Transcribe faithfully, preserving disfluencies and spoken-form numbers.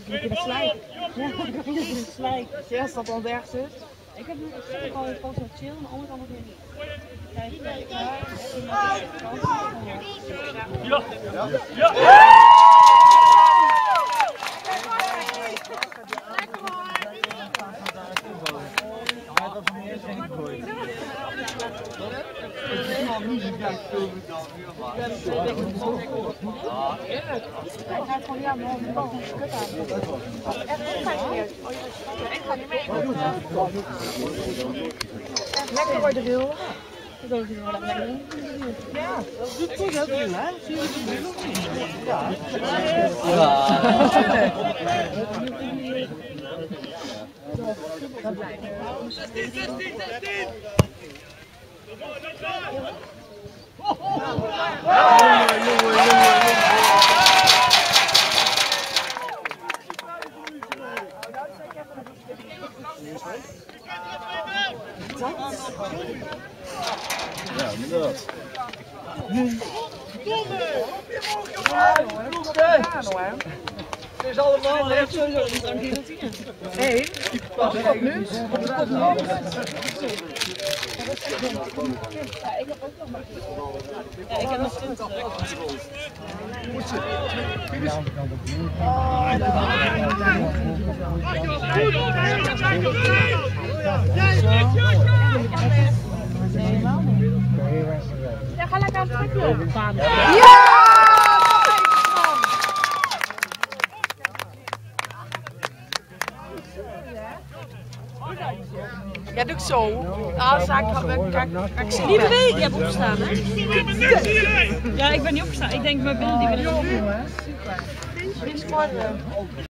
Ik in de slijk. Ja, ik in de slijk. Ja, is dat al het ergste? Ik heb nu echt gewoon een post chill, aan de andere kant nog weer niet. Kijk, kijk, daar. Ja! Ja! Ja! Hij gaat gewoon ja, maar een bal van kut aan. Echt niet meer. Ik ga niet mee. Lekker worden wil. Dat is wel lekker. Ja, dat doet goed ook nu, hè? Zie je het? Ja. zestien, zestien, zestien! Ja, inderdaad. Het is allemaal echt sowieso niet aan die routine. Nee, pas op nu. Pas op. Ja, ik heb ook nog maar. Ja, ik heb nog twintig. Moet je. Helemaal niet. Ja, ga lekker aan het trekken. Ja! Ja, doe ik zo. Ah, zaak kan ik zien. Niet bewegen, je hebt opgestaan, hè? Ja, ik ben niet opgestaan. Ik denk, mijn billen die willen. Super.